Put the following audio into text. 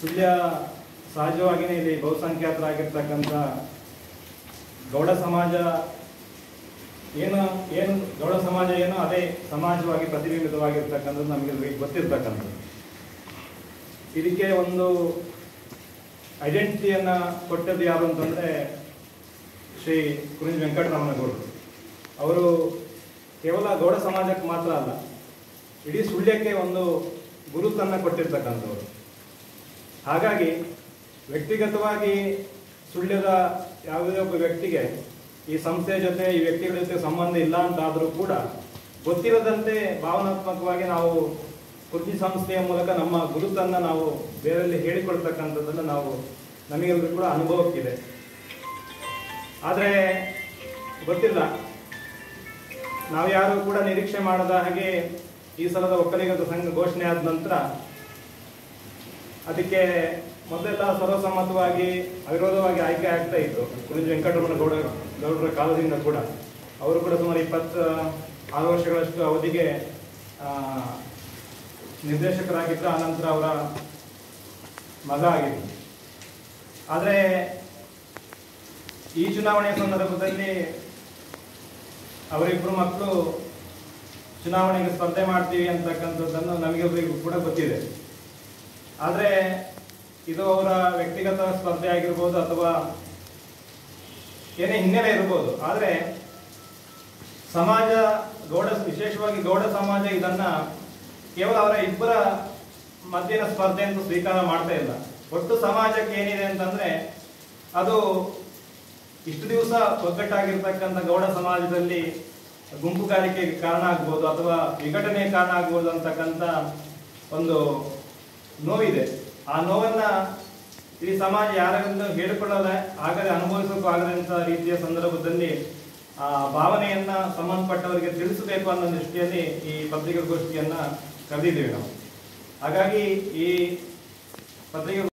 ಸುಳ್ಯ ಸಹಜವಾಗಿಯೇ ಇಲ್ಲಿ ಬಹುಸಂಖ್ಯಾತರಾಗಿರ್ತಕ್ಕಂಥ ಗೌಡ ಸಮಾಜ ಏನು ಗೌಡ ಸಮಾಜ ಏನೋ ಅದೇ ಸಮಾಜವಾಗಿ ಪ್ರತಿಬಿಂಬಿತವಾಗಿರ್ತಕ್ಕಂಥದ್ದು ನಮಗೆ ಗೊತ್ತಿರ್ತಕ್ಕಂಥದ್ದು. ಇದಕ್ಕೆ ಒಂದು ಐಡೆಂಟಿಟಿಯನ್ನು ಕೊಟ್ಟದ್ದು ಯಾರು ಅಂತಂದರೆ ಶ್ರೀ ಕುರುಂಜಿ ವೆಂಕಟರಮಣಗೌಡರು. ಅವರು ಕೇವಲ ಗೌಡ ಸಮಾಜಕ್ಕೆ ಮಾತ್ರ ಅಲ್ಲ, ಇಡೀ ಸುಳ್ಯಕ್ಕೆ ಒಂದು ಗುರುತನ್ನು ಕೊಟ್ಟಿರ್ತಕ್ಕಂಥವ್ರು. ಹಾಗಾಗಿ ವ್ಯಕ್ತಿಗತವಾಗಿ ಸುಳ್ಯದ ಯಾವುದೇ ಒಬ್ಬ ವ್ಯಕ್ತಿಗೆ ಈ ಸಂಸ್ಥೆಯ ಜೊತೆ ಈ ವ್ಯಕ್ತಿಗಳ ಜೊತೆ ಸಂಬಂಧ ಇಲ್ಲ ಅಂತಾದರೂ ಕೂಡ ಗೊತ್ತಿರದಂತೆ ಭಾವನಾತ್ಮಕವಾಗಿ ನಾವು ಕುರುಂಜಿ ಸಂಸ್ಥೆಯ ಮೂಲಕ ನಮ್ಮ ಗುರುತನ್ನು ನಾವು ಬೇರೆಯಲ್ಲಿ ಹೇಳಿಕೊಳ್ತಕ್ಕಂಥದ್ದನ್ನು ನಮಗೆಲ್ಲರೂ ಕೂಡ ಅನುಭವಕ್ಕಿದೆ. ಆದರೆ ಗೊತ್ತಿಲ್ಲ, ನಾವು ಯಾರು ಕೂಡ ನಿರೀಕ್ಷೆ ಮಾಡದ ಹಾಗೆ ಈ ಸಲದ ಒಕ್ಕಲಿಗರ ಸಂಘ ಘೋಷಣೆ ಆದ ನಂತರ ಅದಕ್ಕೆ ಮೊದಲೆಲ್ಲ ಸರ್ವಸಮ್ಮತವಾಗಿ ಅವಿರೋಧವಾಗಿ ಆಯ್ಕೆ ಆಗ್ತಾ ಇತ್ತು. ಕುರುಂಜಿ ವೆಂಕಟರಮಣಗೌಡರ ಕಾಲದಿಂದ ಕೂಡ ಅವರು ಕೂಡ ಸುಮಾರು 26 ವರ್ಷಗಳಷ್ಟು ಅವಧಿಗೆ ನಿರ್ದೇಶಕರಾಗಿದ್ದರು. ಆನಂತರ ಅವರ ಮಗ ಆಗಿದ್ರು. ಆದರೆ ಈ ಚುನಾವಣೆಯ ಸಂದರ್ಭದಲ್ಲಿ ಅವರಿಬ್ಬರು ಮಕ್ಕಳು ಚುನಾವಣೆಗೆ ಸ್ಪರ್ಧೆ ಮಾಡ್ತೀವಿ ಅಂತಕ್ಕಂಥದ್ದನ್ನು ನಮಗೆಲ್ಲರಿಗೂ ಕೂಡ ಗೊತ್ತಿದೆ. ಆದರೆ ಇದು ಅವರ ವ್ಯಕ್ತಿಗತ ಸ್ಪರ್ಧೆ ಆಗಿರ್ಬೋದು ಅಥವಾ ಏನೇ ಹಿನ್ನೆಲೆ ಇರ್ಬೋದು. ಆದರೆ ಸಮಾಜ ವಿಶೇಷವಾಗಿ ಗೌಡ ಸಮಾಜ ಇದನ್ನ ಕೇವಲ ಅವರ ಇಬ್ಬರ ಮಧ್ಯದ ಸ್ಪರ್ಧೆ ಅಂತ ಸ್ವೀಕಾರ ಮಾಡ್ತಾ ಇಲ್ಲ. ಒಟ್ಟು ಸಮಾಜಕ್ಕೆ ಏನಿದೆ ಅಂತಂದ್ರೆ ಅದು ಇಷ್ಟು ದಿವಸ ಒಗ್ಗಟ್ಟಾಗಿರ್ತಕ್ಕಂಥ ಗೌಡ ಸಮಾಜದಲ್ಲಿ ಗುಂಪುಗಾರಿಕೆಗೆ ಕಾರಣ ಆಗ್ಬೋದು ಅಥವಾ ವಿಘಟನೆಗೆ ಕಾರಣ ಆಗ್ಬೋದು ಅಂತಕ್ಕಂಥ ಒಂದು ನೋವಿದೆ. ಆ ನೋವನ್ನ ಈ ಸಮಾಜ ಯಾರನ್ನು ಹೇಳಿಕೊಳ್ಳಲ್ಲ, ಆಗದೆ ಅನುಭವಿಸೋಕ್ಕೂ ಆಗದಂಥ ರೀತಿಯ ಸಂದರ್ಭದಲ್ಲಿ ಆ ಭಾವನೆಯನ್ನ ಸಂಬಂಧಪಟ್ಟವರಿಗೆ ತಿಳಿಸಬೇಕು ಅನ್ನೋ ದೃಷ್ಟಿಯಲ್ಲಿ ಈ ಪತ್ರಿಕಾಗೋಷ್ಠಿಯನ್ನ ಕರೆದಿದ್ದೇವೆ ನಾವು. ಹಾಗಾಗಿ ಈ ಪತ್ರಿಕೆ